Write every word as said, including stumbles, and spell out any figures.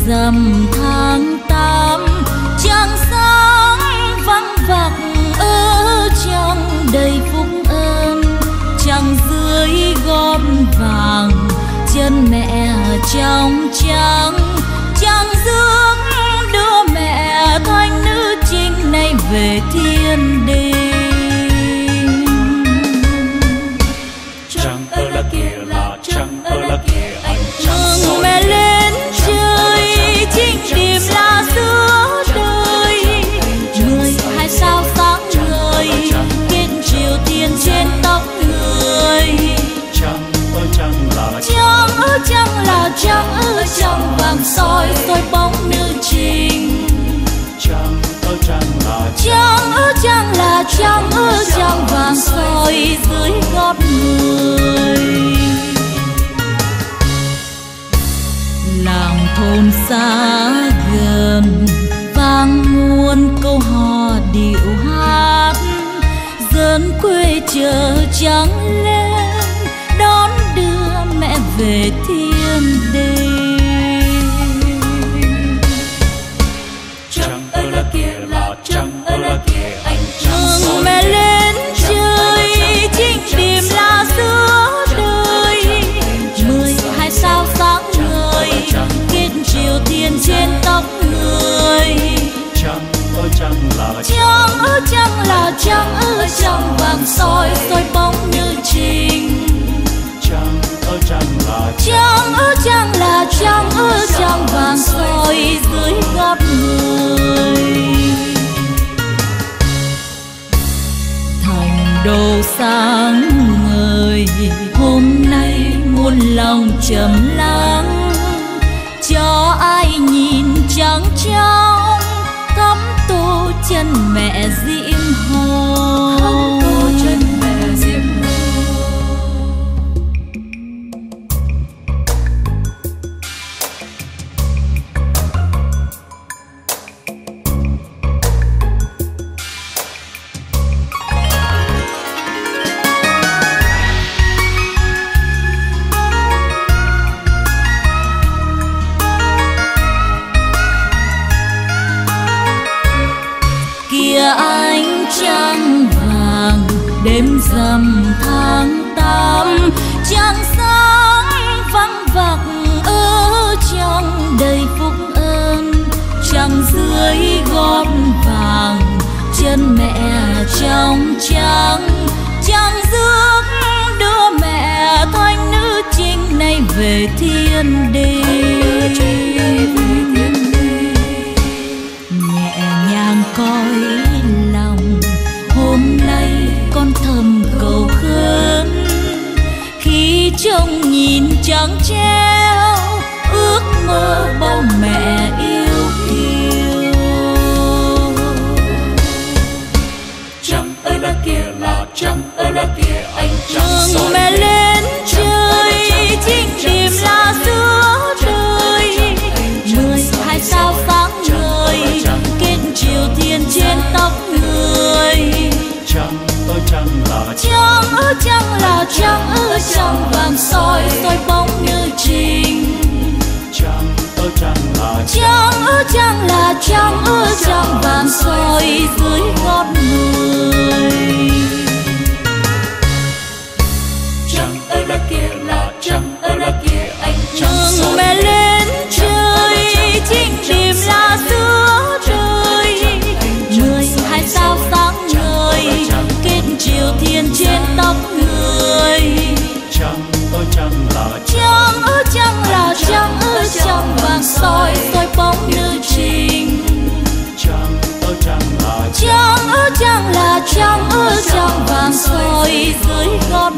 rằm tháng tám, trăng sáng vắng vặc ở trong đầy phúc ơn. Trăng dưới gót vàng, chân mẹ trong trắng, trăng rước đưa mẹ thánh nữ trinh này về thiên đình. Trăng ơi là kìa là trăng ơi là kìa ánh trăng soi mẹ lên trời, trinh điểm là giữa đời. Mười hai sao sáng ngời, kết triều tiên trên tóc người. Trăng ơi trăng là Trăng ơi trăng là trăng ơi trăng vàng soi soi bóng nữ trình. Trăng ơi trăng là Trăng ơi trăng là trăng ơi trăng vàng soi dưới gót người. Làng thôn xa gần vang muôn câu hò điệu hát, dân quê chờ trắng lên đón đưa mẹ về thiên đình. Trăng ơi là kìa là trăng ơi là kìa ánh trăng soi Mẹ lên trời, trinh điểm là giữa đời. Mười hai sao sáng ngời, kết triều tiên trên tóc người. Trăng ơi trăng là Trăng ơi trăng là trăng ơi trăng vàng soi soi bóng nữ trình. Trăng ơi trăng là Trăng ơi trăng là trăng ơi trăng vàng soi dưới gót người. Thành đô sáng ngời, hôm nay muôn lòng trầm lắng, cho ai nhìn trắng trong thắm tô chân mẹ diễm hồng. Ánh trăng vàng đêm rằm tháng tám, trăng sáng vắng vặc ở trong đầy phúc ơn. Trăng dưới gót vàng, chân mẹ trong trắng, trăng rước đưa mẹ thánh nữ trinh này về thiên đình. Nhẹ nhàng coi lòng, hôm nay con thầm cầu khấn. Khi trông nhìn trắng treo, ước mơ bao mẹ yêu kiều. Trăng ơi là kìa là trăng ơi là kìa ánh trăng soi mẹ lên trời, trinh điểm là giữa đời. Mười hai sao sáng ngời, kết triều tiên trên tóc người. Trăng ơi trăng là Trăng ơi trăng là trăng ơi trăng vàng soi soi bóng nữ trình. Trăng ơi trăng là Trăng ơi trăng là trăng ơi trăng vàng soi dưới gót người. Trăng ơi là kìa là trăng ơi là kìa ánh trăng soi Mẹ lên trời, trinh điểm là giữa đời. Mười hai sao sáng ngời, kết triều tiên trên tóc người. Trăng ơi trăng là Trăng ơi trăng là trăng ơi trăng vàng soi soi bóng nữ trình. Trăng ơi trăng là Trăng ơi trăng là trăng ơi trăng vàng soi dưới gót